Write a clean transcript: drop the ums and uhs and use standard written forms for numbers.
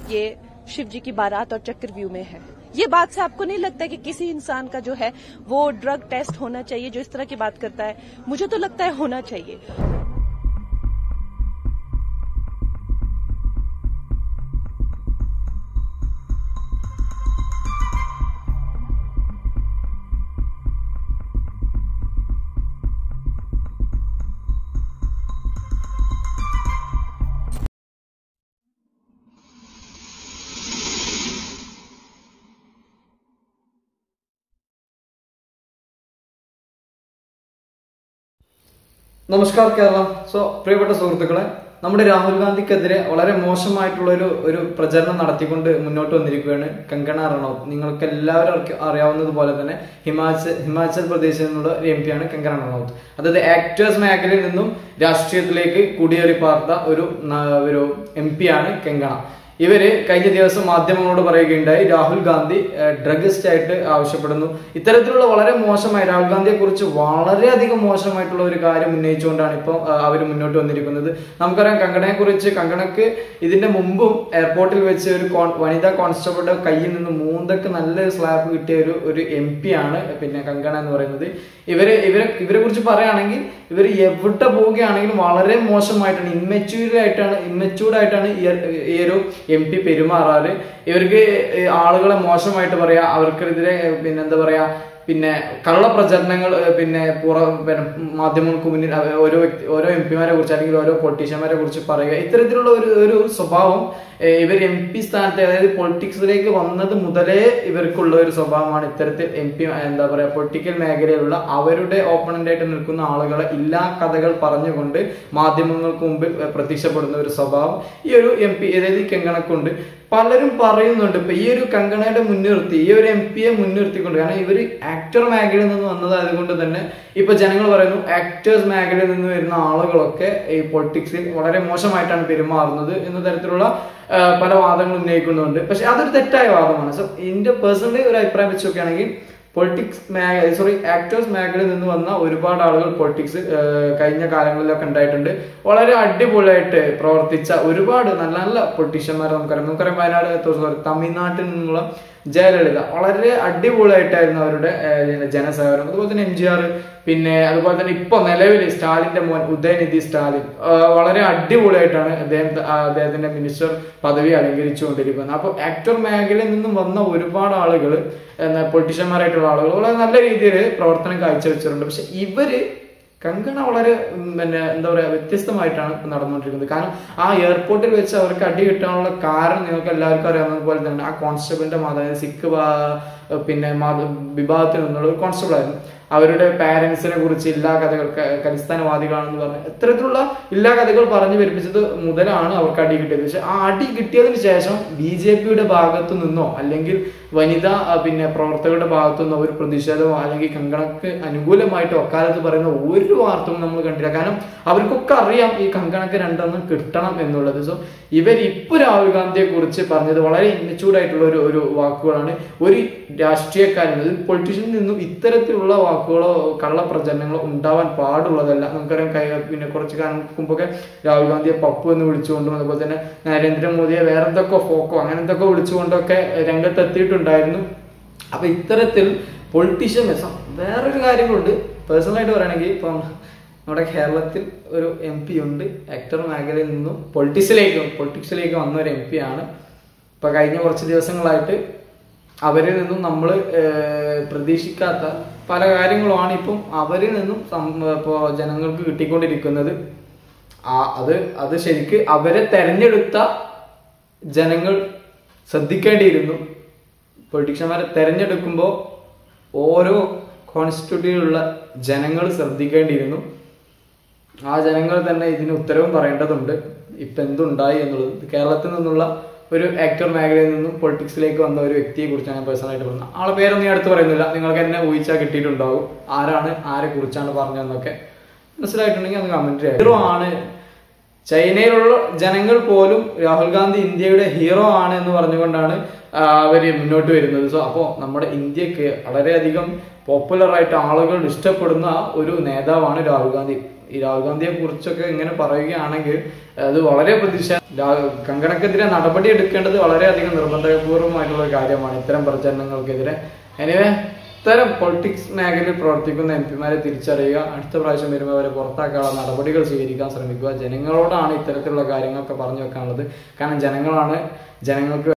ये शिव जी की बारात और चक्रव्यूह में है। ये बात से आपको नहीं लगता कि किसी इंसान का जो है वो ड्रग टेस्ट होना चाहिए जो इस तरह की बात करता है? मुझे तो लगता है होना चाहिए। നമസ്കാരം കേരളം. പ്രിയപ്പെട്ട സുഹൃത്തുക്കളെ, നമ്മുടെ രാഹുൽ ഗാന്ധിക്കെതിരെ വളരെ മോശമായിട്ടുള്ള ഒരു പ്രചരണം നടത്തിക്കൊണ്ട് മുന്നോട്ട് വന്നിരിക്കുകയാണ് കങ്കണ റണൌത്ത്. നിങ്ങൾക്ക് എല്ലാവരും അറിയാവുന്നതുപോലെ തന്നെ ഹിമാചൽ പ്രദേശിൽ നിന്നുള്ള ഒരു എം പിയാണ് കങ്കണ റണൌത്ത്. അതായത് ആക്ടേഴ്സ് മേഖലയിൽ നിന്നും രാഷ്ട്രീയത്തിലേക്ക് കുടിയേറി പാർത്ത ഒരു എം പി ആണ് കങ്കണ. ഇവര് കഴിഞ്ഞ ദിവസം മാധ്യമങ്ങളോട് പറയുകയുണ്ടായി, രാഹുൽ ഗാന്ധി ഡ്രഗിസ്റ്റ് ആയിട്ട് ആവശ്യപ്പെടുന്നു. ഇത്തരത്തിലുള്ള വളരെ മോശമായ രാഹുൽ ഗാന്ധിയെ കുറിച്ച് വളരെയധികം മോശമായിട്ടുള്ള ഒരു കാര്യം ഉന്നയിച്ചുകൊണ്ടാണ് ഇപ്പോൾ അവർ മുന്നോട്ട് വന്നിരിക്കുന്നത്. നമുക്കറിയാം കങ്കണയെ കുറിച്ച്. കങ്കണക്ക് ഇതിന്റെ മുമ്പും എയർപോർട്ടിൽ വെച്ച് ഒരു വനിതാ കോൺസ്റ്റബിളുടെ കയ്യിൽ നിന്ന് മൂന്തക്ക് നല്ലൊരു സ്ലാപ്പ് കിട്ടിയ ഒരു എം പി ആണ് പിന്നെ കങ്കണ എന്ന് പറയുന്നത്. ഇവരെ കുറിച്ച് പറയുകയാണെങ്കിൽ ഇവർ എവിടെ പോവുകയാണെങ്കിലും വളരെ മോശമായിട്ടാണ്, ഇമ്മച്യൂർഡായിട്ടാണ് ഈ ഒരു എം പി പെരുമാറാറ്. ഇവർക്ക് ആളുകളെ മോശമായിട്ട് പറയാ, അവർക്കെതിരെ പിന്നെ കള്ളപ്രചരണങ്ങൾ മാധ്യമങ്ങൾക്ക് മുന്നിൽ ഓരോ എം പിമാരെ കുറിച്ച് അല്ലെങ്കിൽ ഓരോ പൊളിറ്റീഷ്യന്മാരെ കുറിച്ച് പറയുക. ഇത്തരത്തിലുള്ള ഒരു സ്വഭാവം ഇവർ എം പി സ്ഥാനത്ത്, അതായത് പൊളിറ്റിക്സിലേക്ക് വന്നത് മുതലേ ഇവർക്കുള്ള ഒരു സ്വഭാവമാണ്. ഇത്തരത്തിൽ എം പി പൊളിറ്റിക്കൽ മേഖലയിലുള്ള അവരുടെ ഓപ്പണന്റ് ആയിട്ട് നിൽക്കുന്ന ആളുകളെ ഇല്ലാ കഥകൾ പറഞ്ഞുകൊണ്ട് മാധ്യമങ്ങൾക്ക് മുമ്പിൽ പ്രത്യക്ഷപ്പെടുന്ന ഒരു സ്വഭാവം ഈ ഒരു എം പി, അതായത് കങ്കണക്കുണ്ട്. പലരും പറയുന്നുണ്ട് ഇപ്പൊ ഈ ഒരു കങ്കണയുടെ മുൻനിർത്തി, ഈ ഒരു എം പിയെ മുൻനിർത്തിക്കൊണ്ട്, കാരണം ഇവര് ആക്ടർ മേഖലയിൽ നിന്ന് വന്നതായത് കൊണ്ട് തന്നെ ഇപ്പൊ ജനങ്ങൾ പറയുന്നു ആക്ടേഴ്സ് മേഖലയിൽ നിന്ന് വരുന്ന ആളുകളൊക്കെ ഈ പൊളിറ്റിക്സിൽ വളരെ മോശമായിട്ടാണ് പെരുമാറുന്നത് എന്ന തരത്തിലുള്ള പല വാദങ്ങൾ ഉന്നയിക്കുന്നുണ്ട്. പക്ഷെ അതൊരു തെറ്റായ വാദമാണ്. സോ എന്റെ പേഴ്സണലി ഒരു അഭിപ്രായം വെച്ച് നോക്കുകയാണെങ്കിൽ ആക്ടേഴ്സ് മേഖലയിൽ നിന്ന് വന്ന ഒരുപാട് ആളുകൾ പൊളിറ്റിക്സ് കഴിഞ്ഞ കാലങ്ങളിലൊക്കെ ഉണ്ടായിട്ടുണ്ട്. വളരെ അടിപൊളിയായിട്ട് പ്രവർത്തിച്ച ഒരുപാട് നല്ല നല്ല പൊളിറ്റീഷ്യന്മാരെ നമുക്കറിയാം. വയനാട് തമിഴ്നാട്ടിൽ നിന്നുള്ള ജയലളിത വളരെ അടിപൊളിയായിട്ടായിരുന്നു അവരുടെ ജനസേവനം. അതുപോലെ തന്നെ MGR, പിന്നെ അതുപോലെ തന്നെ ഇപ്പൊ നിലവിൽ സ്റ്റാലിന്റെ മോൻ ഉദയനിധി സ്റ്റാലിൻ വളരെ അടിപൊളിയായിട്ടാണ് അദ്ദേഹത്തിന്റെ മിനിസ്റ്റർ പദവി അലങ്കരിച്ചുകൊണ്ടിരിക്കുന്നത്. അപ്പൊ ആക്ടർ മേഖലയിൽ നിന്നും വന്ന ഒരുപാട് ആളുകൾ, പൊളിറ്റീഷ്യന്മാരായിട്ടുള്ള ആളുകൾ വളരെ നല്ല രീതിയിൽ പ്രവർത്തനം കാഴ്ചവെച്ചിട്ടുണ്ട്. പക്ഷെ ഇവര് കങ്കണ വളരെ വ്യത്യസ്തമായിട്ടാണ് ഇപ്പൊ നടന്നുകൊണ്ടിരിക്കുന്നത്. കാരണം ആ എയർപോർട്ടിൽ വെച്ച് അവർക്ക് അടി കിട്ടാനുള്ള കാരണം നിങ്ങൾക്ക് എല്ലാവർക്കും അറിയാവുന്നത് പോലെ തന്നെ ആ കോൺസ്റ്റബിളിന്റെ അതായത് സിഖ് വിഭാഗത്തിൽ നിന്നുള്ള ഒരു കോൺസ്റ്റബിൾ ആയിരുന്നു. അവരുടെ പാരന്റ്സിനെ കുറിച്ച് ഇല്ലാ കഥകൾ, ഖലിസ്ഥാനവാദികളാണെന്ന് പറഞ്ഞ് ഇത്തരത്തിലുള്ള ഇല്ലാ കഥകൾ പറഞ്ഞു പെരുപ്പിച്ചത് മുതലാണ് അവർക്ക് അടി കിട്ടിയത്. പക്ഷെ ആ അടി കിട്ടിയതിന് ശേഷം BJPയുടെ ഭാഗത്തു നിന്നോ അല്ലെങ്കിൽ വനിതാ പ്രവർത്തകരുടെ ഭാഗത്തു നിന്നോ ഒരു പ്രതിഷേധമോ അല്ലെങ്കിൽ കങ്കണക്ക് അനുകൂലമായിട്ട് ഒക്കാലത്ത് പറയുന്ന ഒരു വാർത്തയും നമ്മൾ കണ്ടില്ല. കാരണം അവർക്കൊക്കെ അറിയാം ഈ കങ്കണക്ക് രണ്ടെണ്ണം കിട്ടണം എന്നുള്ളത്. സോ ഇവരിപ്പോ രാഹുൽ ഗാന്ധിയെ കുറിച്ച് പറഞ്ഞത് വളരെ ഇമ്മച്യൂർഡായിട്ടുള്ള ഒരു വാക്കുകളാണ്. ഒരു രാഷ്ട്രീയക്കാരൻ, ഒരു പൊളിറ്റീഷ്യനിൽ നിന്നും ഇത്തരത്തിലുള്ള വാക്കുകളോ കള്ളപ്രചരണങ്ങളോ ഉണ്ടാവാൻ പാടുള്ളതല്ല. നമുക്കറിയാം കുറച്ച് കാലം മുമ്പൊക്കെ രാഹുൽ ഗാന്ധിയെ പപ്പു എന്ന് വിളിച്ചുകൊണ്ടും അതുപോലെ തന്നെ നരേന്ദ്രമോദിയെ വേറെ എന്തൊക്കെ ഫോക്കോ അങ്ങനെ എന്തൊക്കെ വിളിച്ചുകൊണ്ടൊക്കെ രംഗത്തെത്തിയിട്ടുണ്ടായിരുന്നു. അപ്പൊ ഇത്തരത്തിൽ പൊളിറ്റീഷ്യനിസം വേറൊരു കാര്യങ്ങളുണ്ട്. പേഴ്സണലായിട്ട് പറയുകയാണെങ്കിൽ ഇപ്പം നമ്മുടെ കേരളത്തിൽ ഒരു MP ഉണ്ട്, ആക്ടർ മേഖലയിൽ നിന്നും പൊളിറ്റിക്സിലേക്ക് വന്ന ഒരു MP ആണ്. ഇപ്പൊ കഴിഞ്ഞ കുറച്ച് ദിവസങ്ങളായിട്ട് അവരിൽ നിന്നും നമ്മൾ പ്രതീക്ഷിക്കാത്ത പല കാര്യങ്ങളുമാണ് ഇപ്പം അവരിൽ നിന്നും ഇപ്പോൾ ജനങ്ങൾക്ക് കിട്ടിക്കൊണ്ടിരിക്കുന്നത്. അത് ശരിക്ക് അവരെ തെരഞ്ഞെടുത്ത ജനങ്ങൾ ശ്രദ്ധിക്കേണ്ടിയിരുന്നു. പൊളിറ്റീഷ്യന്മാരെ തെരഞ്ഞെടുക്കുമ്പോൾ ഓരോ കോൺസ്റ്റിറ്റ്യൂട്ടിലുള്ള ജനങ്ങൾ ശ്രദ്ധിക്കേണ്ടിയിരുന്നു. ആ ജനങ്ങൾ തന്നെ ഇതിന് ഉത്തരവും പറയേണ്ടതുണ്ട് ഇപ്പൊ എന്തുണ്ടായി എന്നുള്ളത്. കേരളത്തിൽ നിന്നുള്ള ഒരു ആക്ടർ മേഖലയിൽ നിന്നും പൊളിറ്റിക്സിലേക്ക് വന്ന ഒരു വ്യക്തിയെ കുറിച്ചാണ് ഞാൻ പേഴ്സണലായിട്ട് പറഞ്ഞത്. ആളെ പേരൊന്നും ഞാൻ അടുത്ത് പറയുന്നില്ല, നിങ്ങൾക്ക് എന്നെ ഊഹിച്ചാൽ കിട്ടിയിട്ടുണ്ടാവും ആരെ കുറിച്ചാണ് പറഞ്ഞതെന്നൊക്കെ. മനസ്സിലായിട്ടുണ്ടെങ്കിൽ അത് കമന്റ് ചെയ്യാം. ആണ് ചൈനയിലുള്ള ജനങ്ങൾ പോലും രാഹുൽ ഗാന്ധി ഇന്ത്യയുടെ ഹീറോ ആണ് എന്ന് പറഞ്ഞുകൊണ്ടാണ് അവര് മുന്നോട്ട് വരുന്നത്. സോ അപ്പോൾ നമ്മുടെ ഇന്ത്യക്ക് വളരെയധികം പോപ്പുലർ ആയിട്ട് ആളുകൾ ഇഷ്ടപ്പെടുന്ന ഒരു നേതാവാണ് രാഹുൽ ഗാന്ധി. ഈ രാഹുൽ ഗാന്ധിയെ കുറിച്ചൊക്കെ ഇങ്ങനെ പറയുകയാണെങ്കിൽ അത് വളരെ പ്രതീക്ഷ. കങ്കണക്കെതിരെ നടപടി എടുക്കേണ്ടത് വളരെയധികം നിർബന്ധപൂർവമായിട്ടുള്ള ഒരു കാര്യമാണ് ഇത്തരം പ്രചരണങ്ങൾക്കെതിരെ. എനിവേ, ഇത്തരം പൊളിറ്റിക്സ് മേഖലയിൽ പ്രവർത്തിക്കുന്ന എംപിമാരെ തിരിച്ചറിയുക, അടുത്ത പ്രാവശ്യം വരുമ്പോൾ അവരെ പുറത്താക്കാനുള്ള നടപടികൾ സ്വീകരിക്കാൻ ശ്രമിക്കുക. ജനങ്ങളോടാണ് ഇത്തരത്തിലുള്ള കാര്യങ്ങളൊക്കെ പറഞ്ഞു വെക്കാനുള്ളത്. കാരണം ജനങ്ങൾക്ക്